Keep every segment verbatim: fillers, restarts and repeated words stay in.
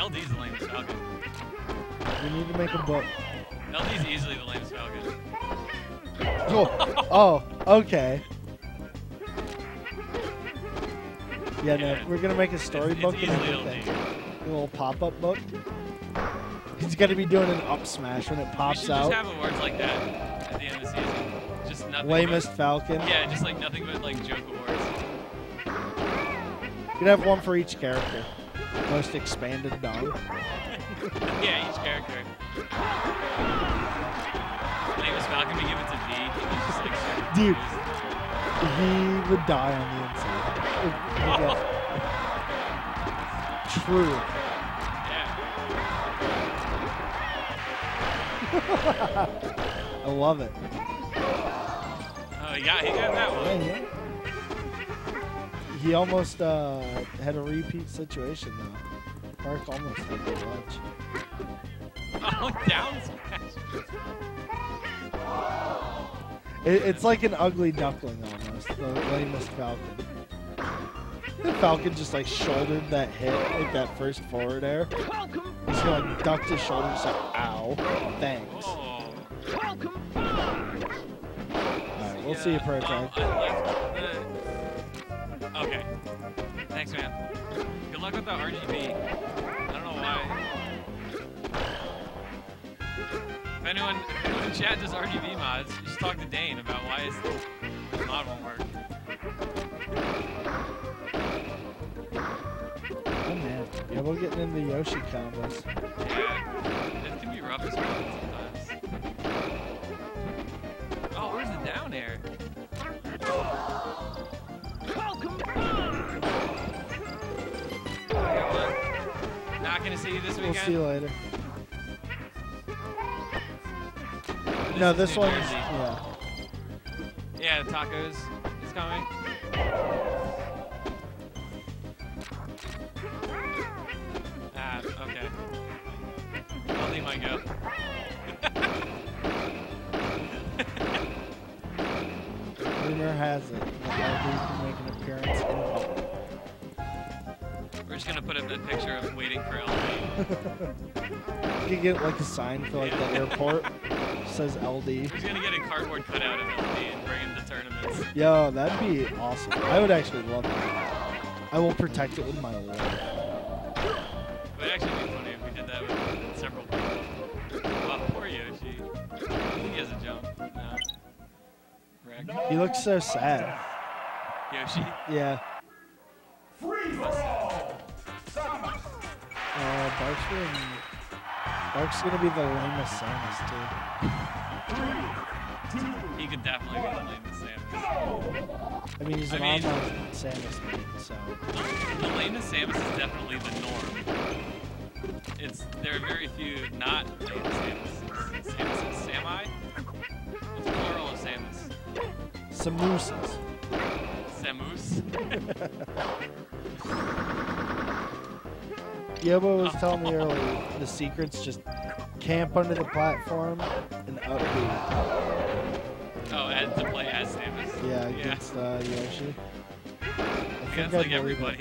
L D's the lamest Falcon. We need to make a book. L D's easily the lamest Falcon. Oh, oh, okay. Yeah, no, Yeah, we're gonna make a It's, storybook it's and easily L D. everything. A little pop-up book. He's gonna be doing an up smash when it We pops should out. just have awards like that at the end of the season. Just nothing. Lamest but, Falcon. Yeah, just like nothing but like joke awards. You could have one for each character. Most expanded dong. Yeah, each character. Lamest Falcon, we give it to V. He's just like super Dude. confused. He would die on the inside. If he got- True. Yeah. I love it. Oh, he got, he got that Yeah, one. yeah. He almost uh, had a repeat situation though. Park almost had the ledge. Oh, down smash. It, it's like an ugly duckling almost. The lamest Falcon. The Falcon just like shouldered that hit, like that first forward air. He's gonna like ducked his shoulder, just like, ow, thanks. Oh. Alright, we'll see you, Prototype. Um, I like the... Okay. Thanks, man. Good luck with the R G B. I don't know why. If anyone, if anyone in chat does R G B mods, you should talk to Dane about why his mod won't work. Oh man, yeah, we're getting into Yoshi combos. Yeah, it can be rough as well sometimes. Oh, where's the down air? I got one. Not gonna see you this We'll weekend. see you later. This No, is this New one's Jersey. yeah. Yeah, tacos is coming. Ah, okay. I'll leave my go. Rumor has it that L D can make an appearance in public. We're just gonna put up that picture of waiting for L D. You could get like a sign for like the airport. Says L D. We're just gonna get a cardboard cutout of L D and bring him to tournaments. Yo, that'd be awesome. I would actually love that. I will protect it with my life. It would actually be funny if we did that with several people. Oh, poor Yoshi. I think he has a jump. No. Wreck. He looks so sad. Yoshi. Yeah. Free for all. Uh, Bark's gonna, Bark's gonna be the lamest Samus He could definitely be the lamest Samus. too. I mean, he's I an mean- online Samus main, so. The lamest Samus is definitely the norm. It's there are very few not lamest Samus. Samus is Sami? What's the plural of Samus? Samusas. Samus? Yobo was telling me earlier, the secret's just camp under the platform and up B. Oh, and to play as Samus. Yeah, against uh, Yoshi. I think Against I like believe everybody. it.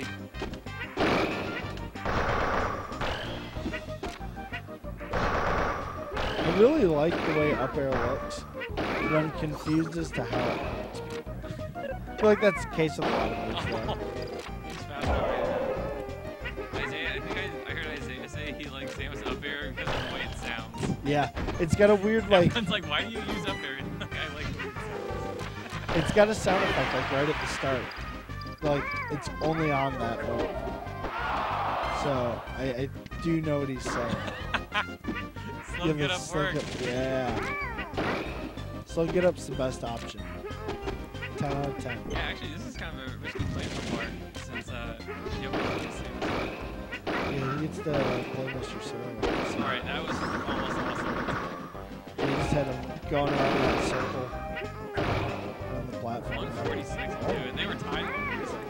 I really like the way up air looks, but I'm confused as to how it looks. I feel like that's the case with a lot of moves though. He's fast forward. Isaiah, I think I, I heard Isaiah say he likes Samus up air because of the way it sounds. Yeah, it's got a weird like, Everyone's like, why do you use up air? Like, I like the way it sounds. it's got a sound effect like right at the start. Like, it's only on that move. So, I, I do know what he's saying. Slow Give get us up slow work. get- yeah. Slow get up's the best option. ten out of ten. Yeah, actually, this is kind of a risky play for Mark since uh, Yobo plays Samus. Yeah, he gets to play Mister Cyril. All right, that was almost awesome. He just had him going around that circle on the platform. one forty-six, dude. And they were tied at one forty-six.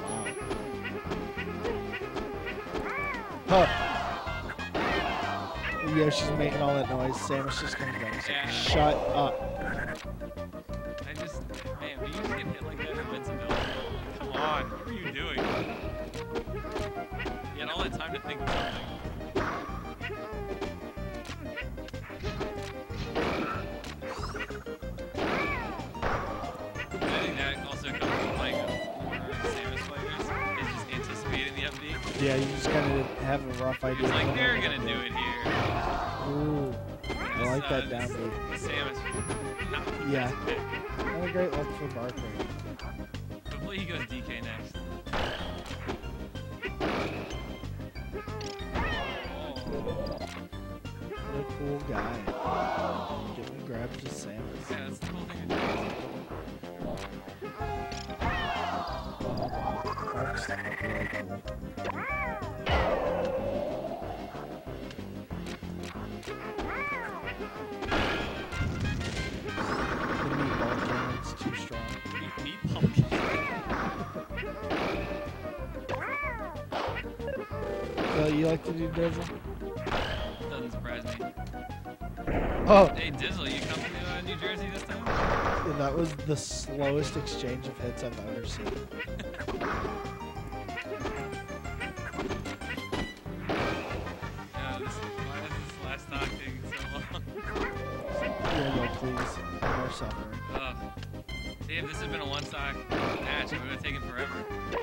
Huh. Yoshi's making all that noise. Samus just comes down. He's like, Yeah. shut up. I just, man, we used to get hit like that in Invincibility. Come on, what were you doing? You had all that time to think of something. Yeah, you just kind of have a rough idea. He's like, of they're what gonna do it here. Ooh, I like that This, uh, down this- beat. this Samus. Not Yeah. Not a great look for Barker. Hopefully he goes D K next. What a cool guy. Getting grabs to Samus. Yeah, that's the cool thing to do. Bark's really cool. The meatball cannon's too strong. Meat, meat pumpkin. So you like to do Dizzle? Doesn't surprise me. Oh, Hey Dizzle, you come to uh, New Jersey this time? yeah, that was the slowest exchange of hits I've ever seen. Yeah, this, why is this last talk taking so long? Yeah, no, please. More suffering. Ugh. See, if this had been a one-stock match, it would have taken forever.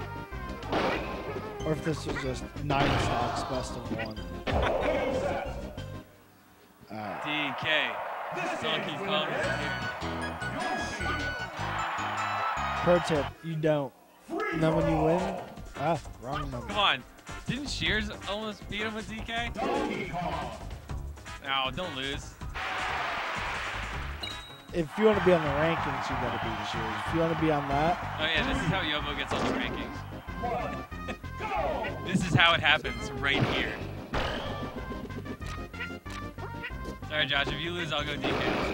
Or if this was just nine stocks, best of one. Alright. D K. Donkey Kong is here. Pro tip, you don't. And then when you win, ah, wrong number. Come on. Didn't Shears almost beat him with D K? No, don't lose. If you want to be on the rankings, you gotta beat Shears. If you want to be on that, Oh yeah, this is how Yobo gets on the rankings. This is how it happens, right here. Sorry, Josh, if you lose, I'll go D K also.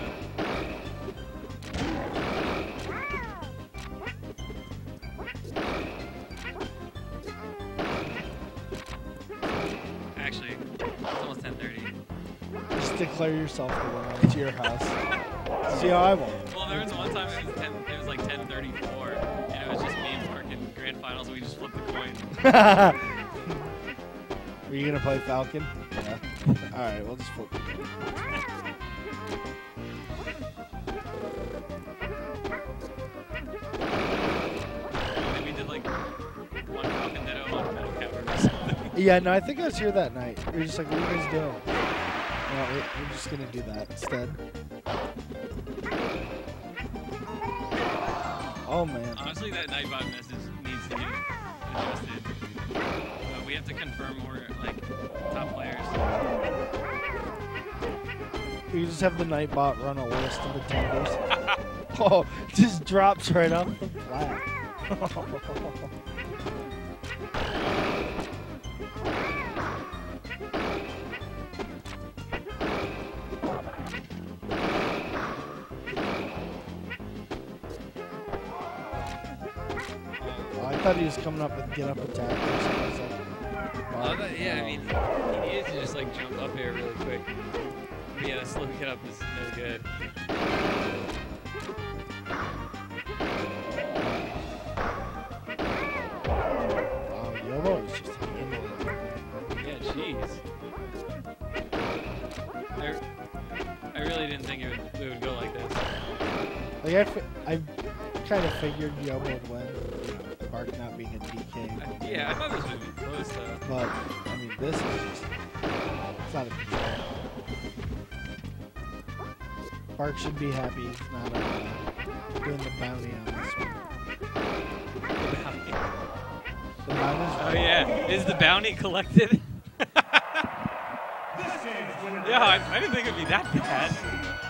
Actually, it's almost ten thirty. just declare yourself the winner. It's your house. See how I won. Well, there was one time it was ten. It was like ten thirty-four, and it was just me and Mark in grand finals. We just flipped the coin. Are you gonna play Falcon? Yeah. All right, we'll just flip. And we did like one Falcon Ditto on Metal Cavern or something. Yeah, no, I think I was here that night. We were just like, what are you guys doing? No, we- we're just gonna do that instead. Oh man. Honestly, that Nightbot message needs to be adjusted. Uh, we have to confirm more like top players. You just have the Nightbot run a list of attenders. Oh, just drops right off the flat. Oh, I thought he was coming up with get up attack or something. I was like, Uh, but yeah, I mean, he needed to just like jump up here really quick. But yeah, the slow get up is no good. wow, Yobo is just handling it. Yeah, jeez. I, I really didn't think it would, it would go like this. Like I, fi- I kind of figured Yobo would win, you know, Bark not being a D K. I, yeah, I thought this would be close though. But I mean, this is just it's not a big deal. Bark should be happy he's not uh, doing the bounty on this one. The bounty's Oh yeah, is the bounty collected? Yeah, I, I didn't think it'd be that bad.